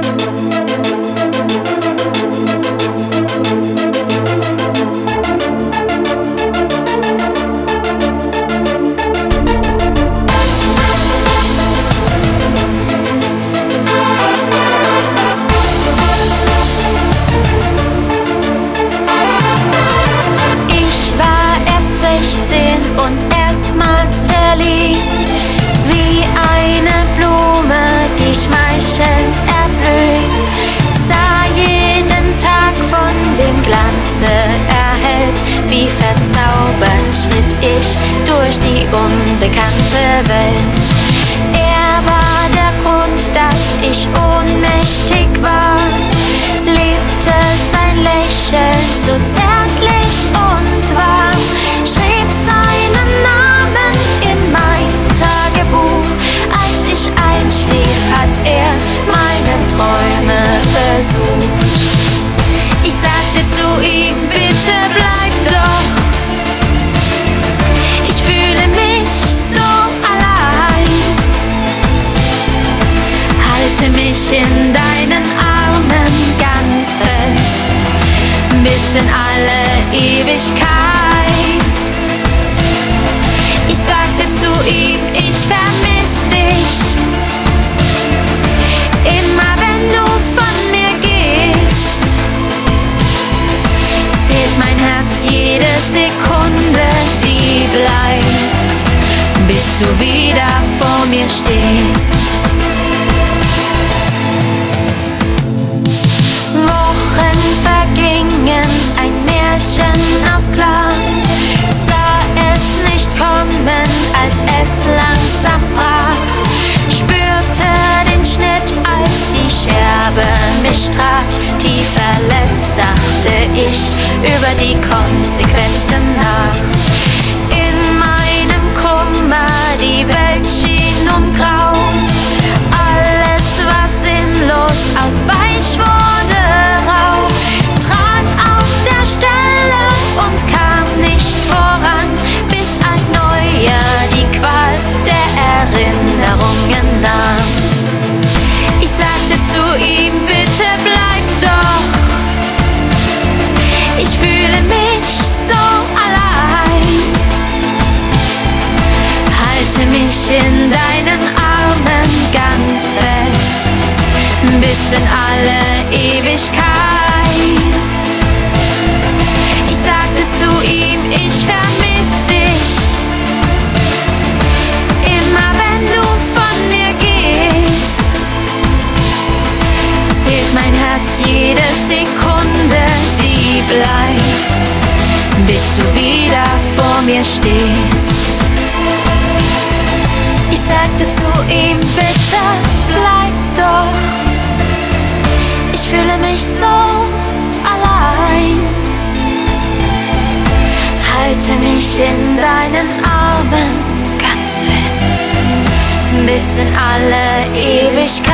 Und erstmals verliebt, wie eine Blume, die schmeichelnd erblüht, sah jeden Tag von dem Glanze erhellt, wie verzaubert schritt ich durch die unbekannte Welt. Er war der Grund, dass ich ohnmächtig war, lebte sein Lächeln so zärtlich und warm, schrieb seinen Namen in mein Tagebuch. Als ich einschlief, hat er meine Träume besucht. Ich sagte zu ihm, bitte bleib doch, ich fühle mich so allein. Halte mich in deinen Armen ganz fest, bis in alle Ewigkeit. Ich sagte zu ihm, ich vermiss dich, immer wenn du von mir gehst. Zählt mein Herz jede Sekunde, die bleibt, bis du wieder vor mir stehst. Wochen vergingen, ein Märchen aus Glas, sah es nicht kommen, als es langsam brach, spürte den Schnitt, als die Scherbe mich traf. Tief verletzt dachte ich über die Konsequenzen nach. In meinem Kummer, die Welt schien nun grau, alles war sinnlos, aus Weich wurde rau, trat auf der Stelle und kam nicht voran, bis ein Neuer die Qual der Erinnerungen nahm. Ich sagte zu ihm, bitte bleib doch, ich fühle mich so allein. Halte mich in deinen Armen ganz fest, bis in alle Ewigkeit. Ich sagte zu ihm, ich vermiss dich, immer wenn du von mir gehst. Zählt mein Herz jede Sekunde, die bleibt, bis du wieder vor mir stehst. Ich sagte zu ihm, bitte bleib doch, ich fühle mich so allein. Halte mich in deinen Armen ganz fest, bis in alle Ewigkeit.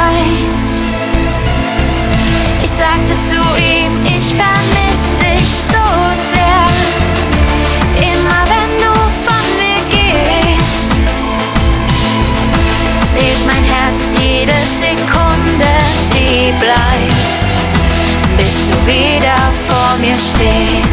Ich sagte zu ihm, ich vermiss dich so sehr, immer wenn du von mir gehst. Zählt mein Herz jede Sekunde, die bleibt, bis du wieder vor mir stehst.